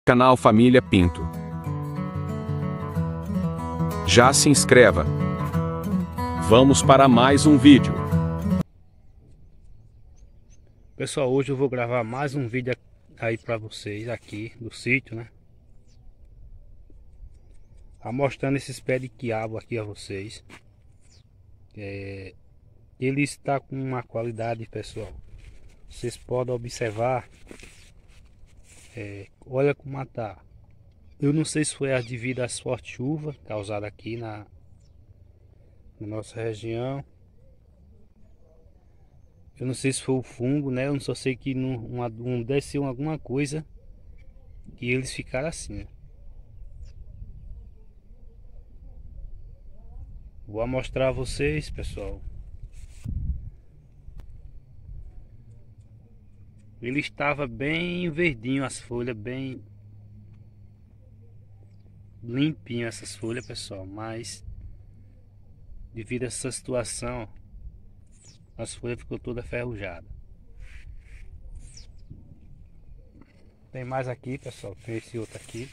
Canal Família Pinto. Já se inscreva. Vamos para mais um vídeo. Pessoal, hoje eu vou gravar mais um vídeo aí para vocês aqui do sítio, né? Tá mostrando esses pés de quiabo aqui a vocês. Ele está com uma qualidade, pessoal. Vocês podem observar. Olha como tá. Eu não sei se foi devido às fortes chuvas causadas aqui na nossa região. Eu não sei se foi o fungo, né? Eu só sei que não desceu alguma coisa e eles ficaram assim. Vou mostrar a vocês, pessoal. Ele estava bem verdinho, as folhas bem limpinho essas folhas, pessoal, mas devido a essa situação as folhas ficou toda ferrujada. Tem mais aqui, pessoal, tem esse outro aqui,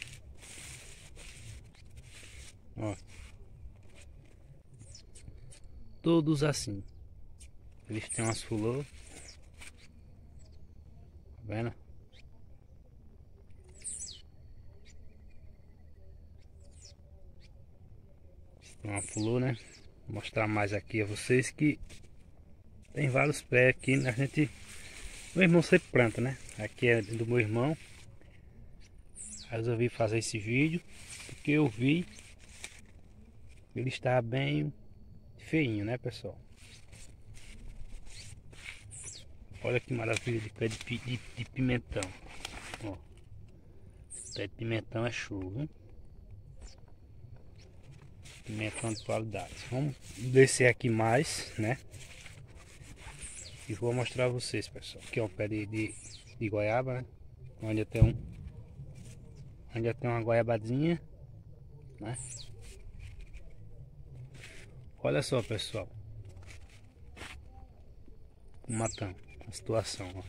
ó, todos assim, eles têm umas flores, tá vendo? Tem uma flor, né? Vou mostrar mais aqui a vocês que tem vários pés aqui, né? Meu irmão sempre planta, né? Aqui é do meu irmão. Aí resolvi fazer esse vídeo porque eu vi ele está bem feinho, né, pessoal? Olha que maravilha de pé de pimentão. Ó, pé de pimentão é show, viu? Pimentão de qualidade. Vamos descer aqui mais, né? E vou mostrar a vocês, pessoal. Aqui é um pé de goiaba, né? Onde tem uma goiabadinha, né? Olha só, pessoal. Como tá a situação, ó.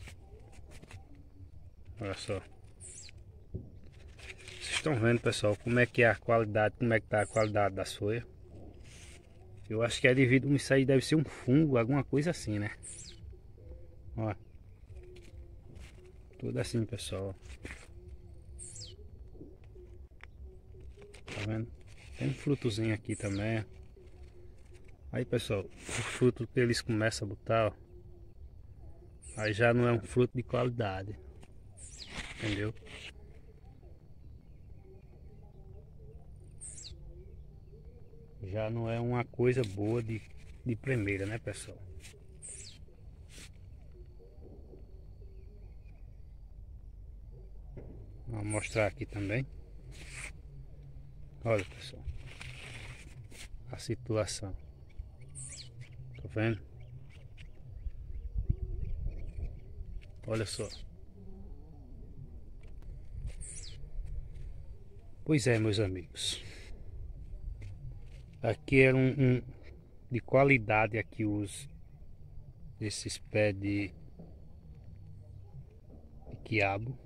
Olha só. Vocês estão vendo, pessoal, como é que é a qualidade, como é que tá a qualidade das folhas. Eu acho que é devido a isso aí, deve ser um fungo, alguma coisa assim, né? Ó. Tudo assim, pessoal. Tá vendo? Tem um frutozinho aqui também. Aí, pessoal, o fruto que eles começam a botar, ó, aí já não é um fruto de qualidade. Entendeu? Já não é uma coisa boa de primeira, né, pessoal? Vou mostrar aqui também. Olha, pessoal, a situação. Tá vendo? Olha só. Pois é, meus amigos. Aqui era um de qualidade aqui esses pés de quiabo.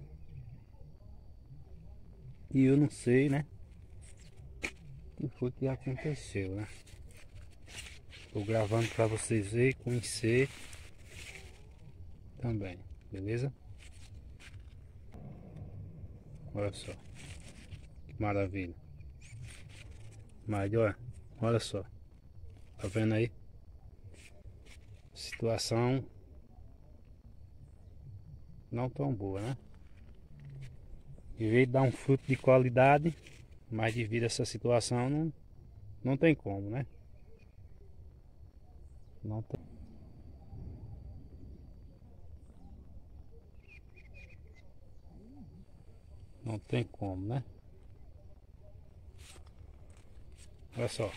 E eu não sei, né? O que foi que aconteceu, né? Tô gravando para vocês verem, conhecer também, beleza? Olha só, que maravilha. Mas olha só, tá vendo aí? Situação não tão boa, né? Em vez de dar um fruto de qualidade, mas devido a essa situação não tem como, né? Não tem. Não tem como, né? Olha só.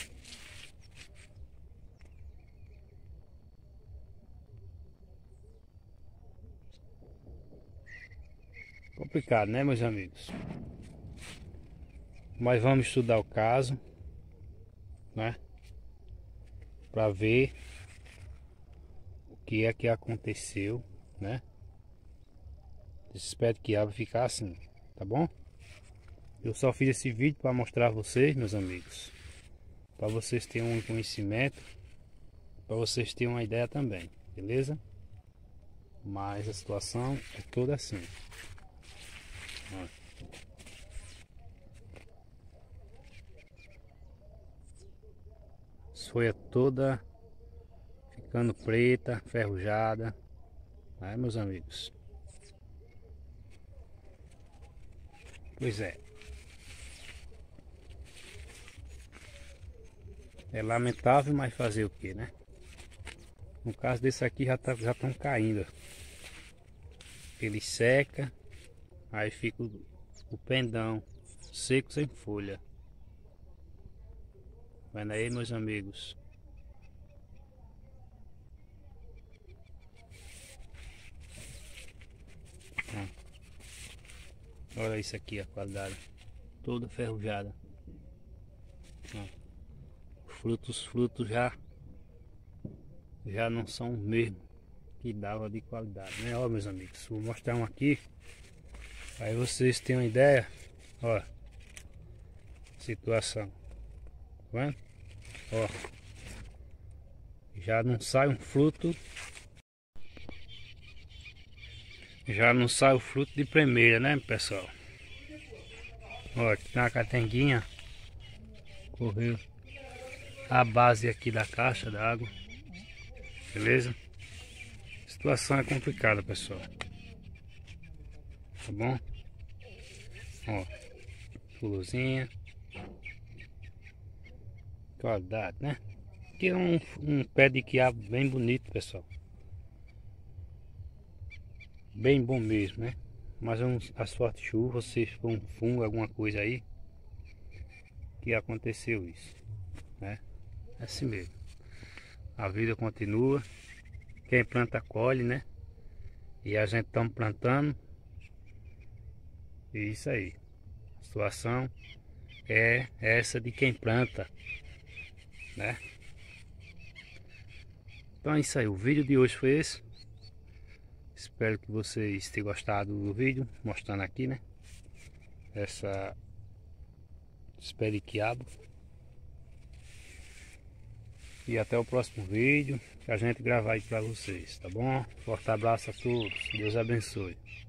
Complicado, né, meus amigos? Mas vamos estudar o caso, né? Para ver o que é que aconteceu, né? Esses pés de quiabo ficar assim. tá bom? Eu só fiz esse vídeo para mostrar a vocês, meus amigos, para vocês terem um conhecimento, para vocês terem uma ideia também, beleza? Mas a situação é toda assim. Ó. As folhas toda ficando preta, ferrujada, né, meus amigos? Pois é. É lamentável, mas fazer o que, né? No caso desse aqui já estão caindo. Ele seca, aí fica o pendão seco sem folha. Vendo aí, meus amigos? Olha isso aqui, a qualidade toda ferrujada. Os frutos já não são o mesmo que dava de qualidade, né? Ó, meus amigos, vou mostrar um aqui, aí vocês têm uma ideia. Ó, situação, tá vendo? Ó, já não sai um fruto, já não sai o fruto de primeira, né, pessoal? Ó, aqui tem uma catenguinha, correu a base aqui da caixa d'água, beleza? A situação é complicada, pessoal, tá bom? Ó, florzinha, qualidade, né? Aqui é um pé de quiabo bem bonito, pessoal, bem bom mesmo, né? Mas as fortes chuvas, se for um fungo, alguma coisa aí, que aconteceu isso, né? É assim mesmo, a vida continua, quem planta colhe, né? E a gente estamos plantando, e isso aí, a situação é essa de quem planta, né? Então é isso aí, o vídeo de hoje foi esse. Espero que vocês tenham gostado do vídeo, mostrando aqui, né? Essa pé de quiabo. E até o próximo vídeo que a gente gravar aí pra vocês, tá bom? Forte abraço a todos, Deus abençoe.